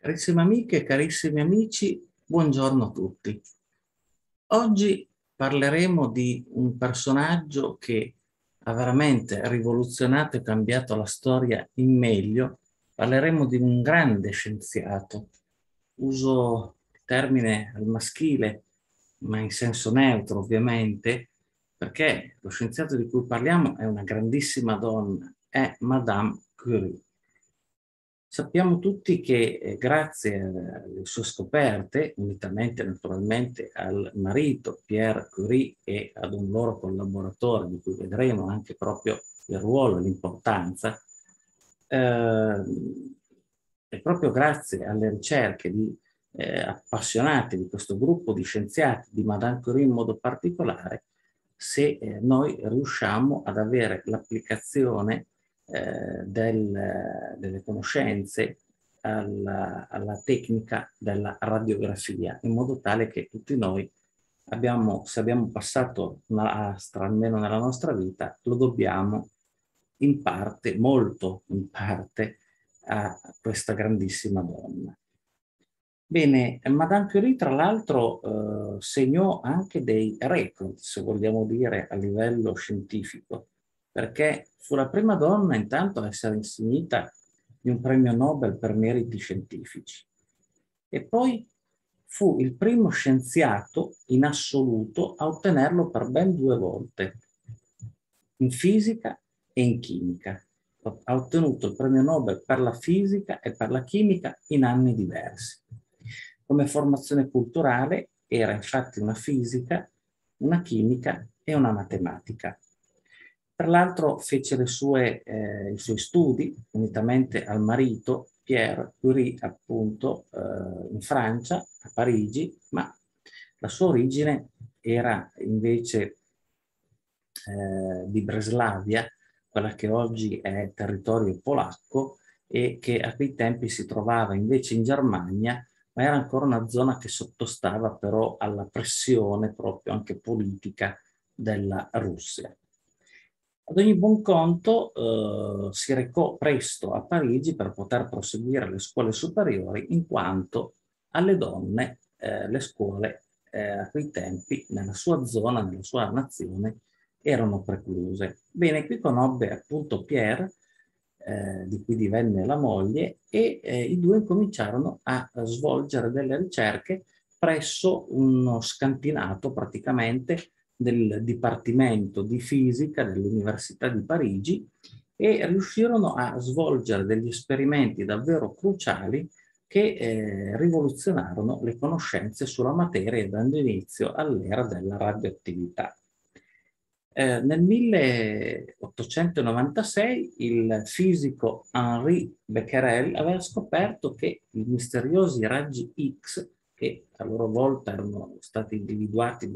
Carissime amiche e carissimi amici, buongiorno a tutti. Oggi parleremo di un personaggio che ha veramente rivoluzionato e cambiato la storia in meglio. Parleremo di un grande scienziato. Uso il termine al maschile, ma in senso neutro ovviamente, perché lo scienziato di cui parliamo è una grandissima donna, è Madame Curie. Sappiamo tutti che grazie alle sue scoperte, unitamente naturalmente al marito Pierre Curie e ad un loro collaboratore, di cui vedremo anche proprio il ruolo e l'importanza, eh, è proprio grazie alle ricerche di appassionati di questo gruppo di scienziati, di Madame Curie in modo particolare, se noi riusciamo ad avere l'applicazione delle conoscenze alla tecnica della radiografia, in modo tale che tutti noi abbiamo, se abbiamo passato una astra, almeno nella nostra vita, lo dobbiamo in parte, molto in parte, a questa grandissima donna. Bene, Madame Curie tra l'altro segnò anche dei record, se vogliamo dire, a livello scientifico, perché fu la prima donna intanto a essere insignita di un premio Nobel per meriti scientifici e poi fu il primo scienziato in assoluto a ottenerlo per ben 2 volte, in fisica e in chimica. Ha ottenuto il premio Nobel per la fisica e per la chimica in anni diversi. Come formazione culturale era infatti una fisica, una chimica e una matematica. Tra l'altro fece i suoi studi, unitamente al marito Pierre Curie, appunto, in Francia, a Parigi, ma la sua origine era invece di Breslavia, quella che oggi è territorio polacco e che a quei tempi si trovava invece in Germania, ma era ancora una zona che sottostava però alla pressione proprio anche politica della Russia. Ad ogni buon conto si recò presto a Parigi per poter proseguire le scuole superiori, in quanto alle donne le scuole a quei tempi, nella sua zona, nella sua nazione, erano precluse. Bene, qui conobbe appunto Pierre, di cui divenne la moglie, e i due incominciarono a svolgere delle ricerche presso uno scantinato praticamente del Dipartimento di Fisica dell'Università di Parigi e riuscirono a svolgere degli esperimenti davvero cruciali che rivoluzionarono le conoscenze sulla materia dando inizio all'era della radioattività. Nel 1896 il fisico Henri Becquerel aveva scoperto che i misteriosi raggi X, che a loro volta erano stati individuati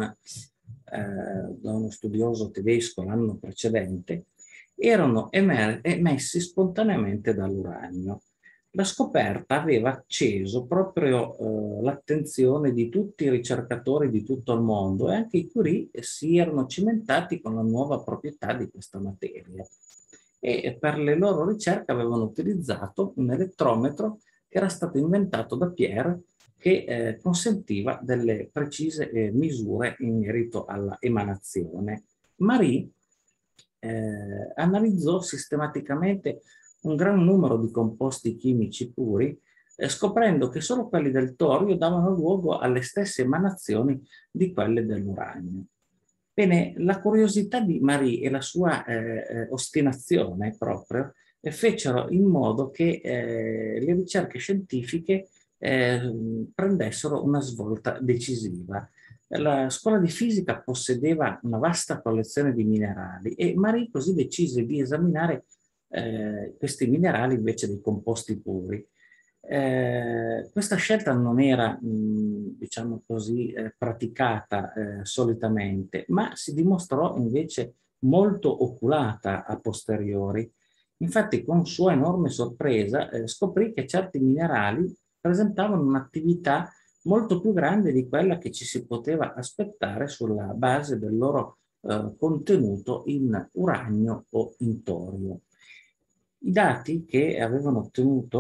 da uno studioso tedesco l'anno precedente, erano emessi spontaneamente dall'uranio. La scoperta aveva acceso proprio l'attenzione di tutti i ricercatori di tutto il mondo e anche i Curie si erano cimentati con la nuova proprietà di questa materia. E per le loro ricerche avevano utilizzato un elettrometro che era stato inventato da Pierre, che consentiva delle precise misure in merito alla emanazione. Marie analizzò sistematicamente un gran numero di composti chimici puri, scoprendo che solo quelli del torio davano luogo alle stesse emanazioni di quelle dell'uranio. Bene, la curiosità di Marie e la sua ostinazione proprio fecero in modo che le ricerche scientifiche prendessero una svolta decisiva. La scuola di fisica possedeva una vasta collezione di minerali e Marie così decise di esaminare questi minerali invece dei composti puri. Questa scelta non era, diciamo così, praticata solitamente, ma si dimostrò invece molto oculata a posteriori. Infatti, con sua enorme sorpresa, scoprì che certi minerali presentavano un'attività molto più grande di quella che ci si poteva aspettare sulla base del loro contenuto in uranio o in torio. I dati che avevano ottenuto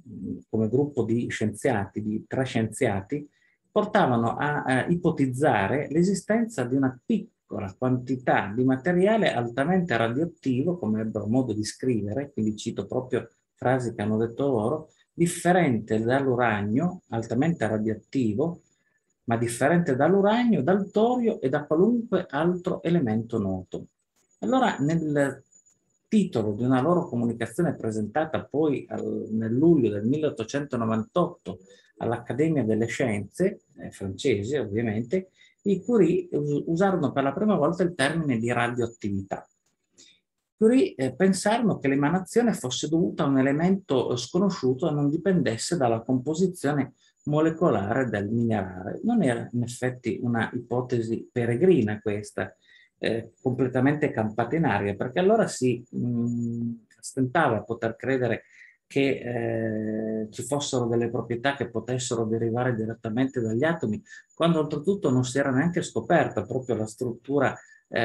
come gruppo di scienziati, di 3 scienziati, portavano a ipotizzare l'esistenza di una piccola quantità di materiale altamente radioattivo, come ebbero modo di scrivere, quindi cito proprio frasi che hanno detto loro, differente dall'uranio, altamente radioattivo, ma differente dall'uranio, dal torio e da qualunque altro elemento noto. Allora, nel titolo di una loro comunicazione presentata poi nel luglio del 1898 all'Accademia delle Scienze, francese ovviamente, i Curie usarono per la prima volta il termine di radioattività. Curie pensarono che l'emanazione fosse dovuta a un elemento sconosciuto e non dipendesse dalla composizione molecolare del minerale. Non era in effetti una ipotesi peregrina questa, completamente campata in aria, perché allora si stentava a poter credere che ci fossero delle proprietà che potessero derivare direttamente dagli atomi, quando oltretutto non si era neanche scoperta proprio la struttura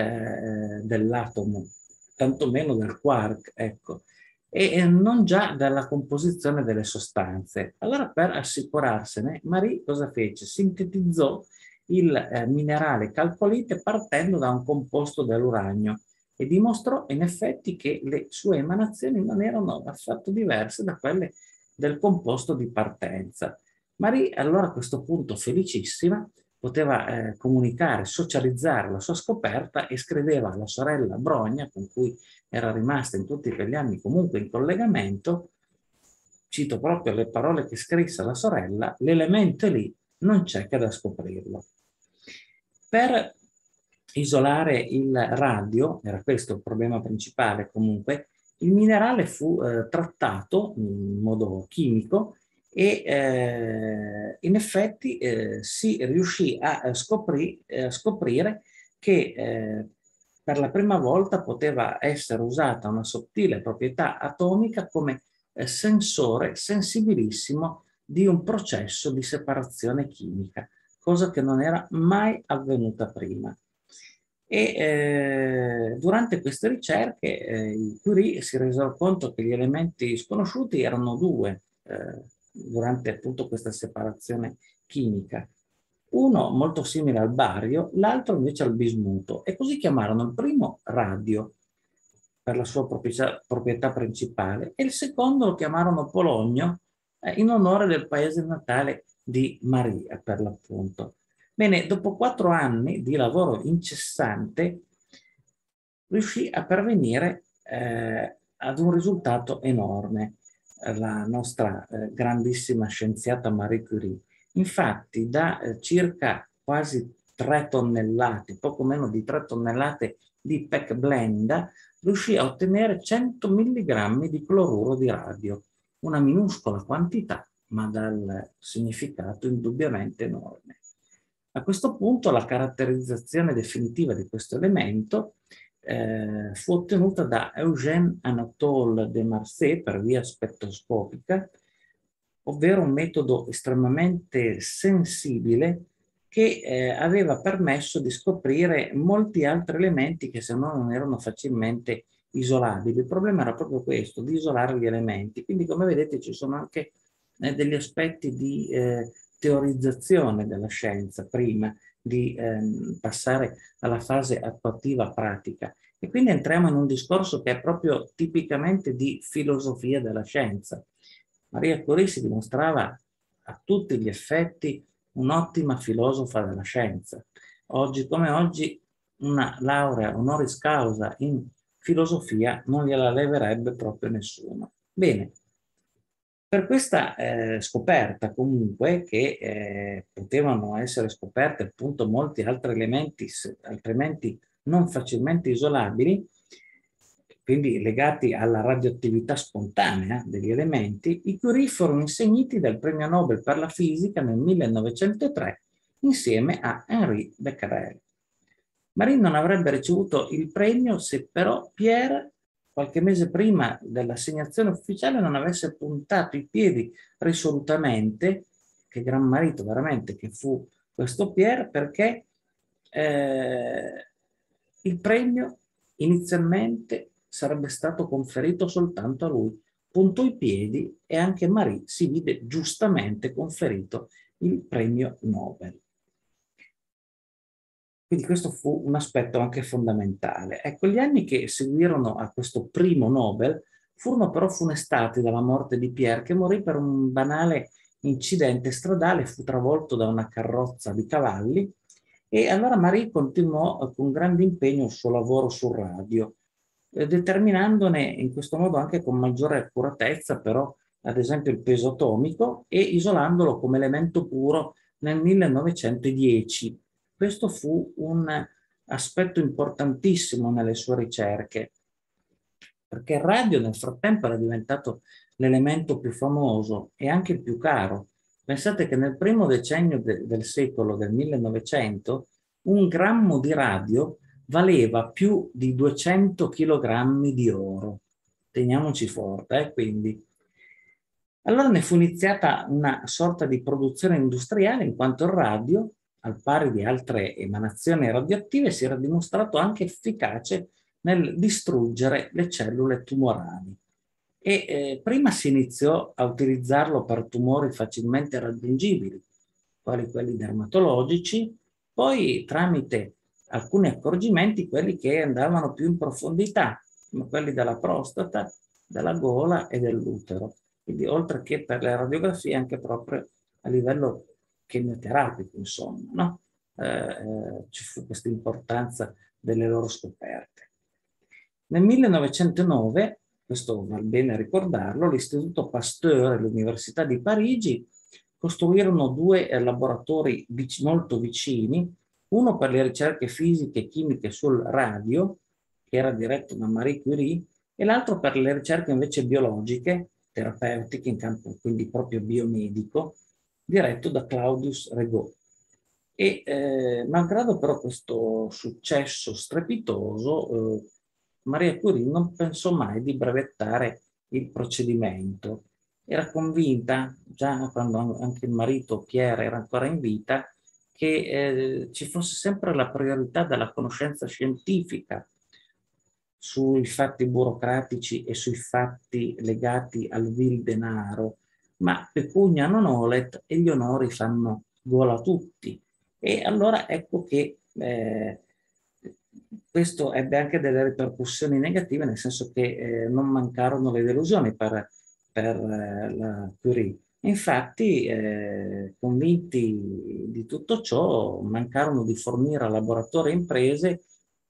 dell'atomo, tantomeno del quark, ecco, e non già dalla composizione delle sostanze. Allora, per assicurarsene, Marie cosa fece? Sintetizzò il minerale calcolite partendo da un composto dell'uranio e dimostrò in effetti che le sue emanazioni non erano affatto diverse da quelle del composto di partenza. Marie, allora a questo punto felicissima, poteva comunicare, socializzare la sua scoperta e scriveva alla sorella Brogna, con cui era rimasta in tutti quegli anni comunque in collegamento, cito proprio le parole che scrisse alla sorella: l'elemento è lì, non c'è che da scoprirlo. Per isolare il radio, era questo il problema principale comunque, il minerale fu trattato in modo chimico e in effetti si riuscì a scoprire che per la prima volta poteva essere usata una sottile proprietà atomica come sensore sensibilissimo di un processo di separazione chimica, cosa che non era mai avvenuta prima. E durante queste ricerche i Curie si resero conto che gli elementi sconosciuti erano due durante appunto questa separazione chimica. Uno molto simile al bario, l'altro invece al bismuto, e così chiamarono il primo radio per la sua proprietà principale e il secondo lo chiamarono polonio in onore del paese natale di Maria, per l'appunto. Bene, dopo 4 anni di lavoro incessante riuscì a pervenire ad un risultato enorme, la nostra grandissima scienziata Marie Curie. Infatti, da circa quasi 3 tonnellate, poco meno di 3 tonnellate di PEC blenda, riuscì a ottenere 100 milligrammi di cloruro di radio, una minuscola quantità, ma dal significato indubbiamente enorme. A questo punto la caratterizzazione definitiva di questo elemento fu ottenuta da Eugène Anatole Demarçay per via spettroscopica, ovvero un metodo estremamente sensibile che aveva permesso di scoprire molti altri elementi che se no non erano facilmente isolabili. Il problema era proprio questo, di isolare gli elementi. Quindi, come vedete, ci sono anche degli aspetti di teorizzazione della scienza prima di passare alla fase attuativa pratica. E quindi entriamo in un discorso che è proprio tipicamente di filosofia della scienza. Maria Curie si dimostrava a tutti gli effetti un'ottima filosofa della scienza. Oggi come oggi una laurea honoris causa in filosofia non gliela leverebbe proprio nessuno. Bene, per questa scoperta comunque, che potevano essere scoperte appunto molti altri elementi altrimenti non facilmente isolabili, quindi legati alla radioattività spontanea degli elementi, i Curie furono insigniti del premio Nobel per la fisica nel 1903 insieme a Henri Becquerel. Marie non avrebbe ricevuto il premio se però Pierre, qualche mese prima dell'assegnazione ufficiale, non avesse puntato i piedi risolutamente, che gran marito veramente che fu questo Pierre, perché il premio inizialmente sarebbe stato conferito soltanto a lui, puntò i piedi e anche Marie si vide giustamente conferito il premio Nobel. Quindi questo fu un aspetto anche fondamentale. Ecco, gli anni che seguirono a questo primo Nobel furono però funestati dalla morte di Pierre, che morì per un banale incidente stradale, fu travolto da una carrozza di cavalli, e allora Marie continuò con grande impegno il suo lavoro sul radio, determinandone in questo modo anche con maggiore accuratezza però ad esempio il peso atomico e isolandolo come elemento puro nel 1910. Questo fu un aspetto importantissimo nelle sue ricerche, perché il radio nel frattempo era diventato l'elemento più famoso e anche il più caro. Pensate che nel primo decennio del secolo, del 1900, un grammo di radio valeva più di 200 kg di oro. Teniamoci forte, quindi. Allora ne fu iniziata una sorta di produzione industriale, in quanto il radio, al pari di altre emanazioni radioattive, si era dimostrato anche efficace nel distruggere le cellule tumorali. Prima si iniziò a utilizzarlo per tumori facilmente raggiungibili, quali quelli dermatologici, poi tramite alcuni accorgimenti quelli che andavano più in profondità, come quelli della prostata, della gola e dell'utero. Quindi oltre che per le radiografie anche proprio a livello chemioterapico, insomma, no? Ci fu questa importanza delle loro scoperte. Nel 1909, questo va bene ricordarlo, l'Istituto Pasteur e l'Università di Parigi costruirono due laboratori molto vicini, uno per le ricerche fisiche e chimiche sul radio, che era diretto da Marie Curie, e l'altro per le ricerche invece biologiche, terapeutiche, in campo quindi proprio biomedico, diretto da Claudius Regaud. Malgrado però questo successo strepitoso, Maria Curie non pensò mai di brevettare il procedimento. Era convinta, già quando anche il marito Pierre era ancora in vita, che ci fosse sempre la priorità della conoscenza scientifica sui fatti burocratici e sui fatti legati al vil denaro, ma pecunia non olet e gli onori fanno gola a tutti. E allora ecco che questo ebbe anche delle ripercussioni negative, nel senso che non mancarono le delusioni per la Curie. Infatti, convinti di tutto ciò, mancarono di fornire a laboratori e imprese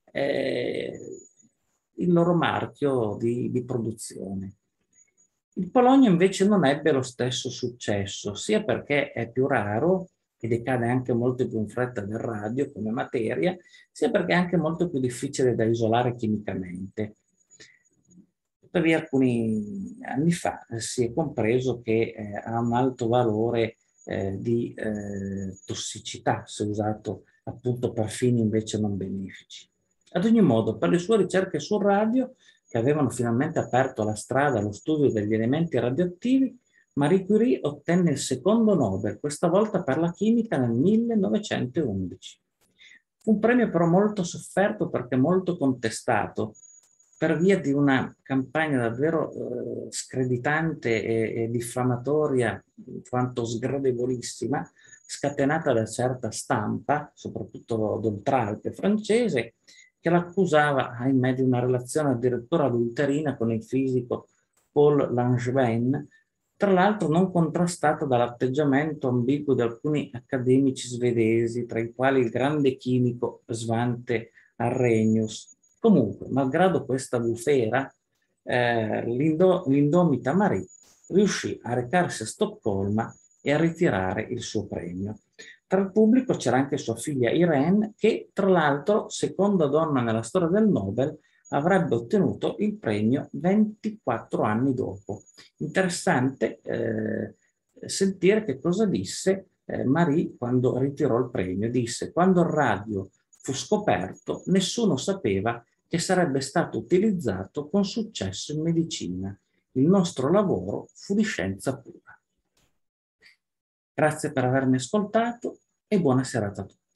il loro marchio di produzione. Il polonio invece non ebbe lo stesso successo, sia perché è più raro e decade anche molto più in fretta del radio come materia, sia perché è anche molto più difficile da isolare chimicamente. Tuttavia, alcuni anni fa si è compreso che ha un alto valore di tossicità, se usato appunto per fini invece non benefici. Ad ogni modo, per le sue ricerche sul radio, che avevano finalmente aperto la strada allo studio degli elementi radioattivi, Marie Curie ottenne il secondo Nobel, questa volta per la chimica nel 1911. Fu un premio però molto sofferto perché molto contestato, per via di una campagna davvero screditante e diffamatoria, quanto sgradevolissima, scatenata da certa stampa, soprattutto d'Oltralpe francese, che l'accusava, ahimè, di una relazione addirittura adulterina con il fisico Paul Langevin, tra l'altro non contrastata dall'atteggiamento ambiguo di alcuni accademici svedesi, tra i quali il grande chimico Svante Arrhenius. Comunque, malgrado questa bufera, l'indomita Marie riuscì a recarsi a Stoccolma e a ritirare il suo premio. Tra il pubblico c'era anche sua figlia Irene, che tra l'altro, seconda donna nella storia del Nobel, avrebbe ottenuto il premio 24 anni dopo. Interessante sentire che cosa disse Marie quando ritirò il premio. Disse: quando il radio fu scoperto, nessuno sapeva che sarebbe stato utilizzato con successo in medicina. Il nostro lavoro fu di scienza pura. Grazie per avermi ascoltato e buona serata a tutti.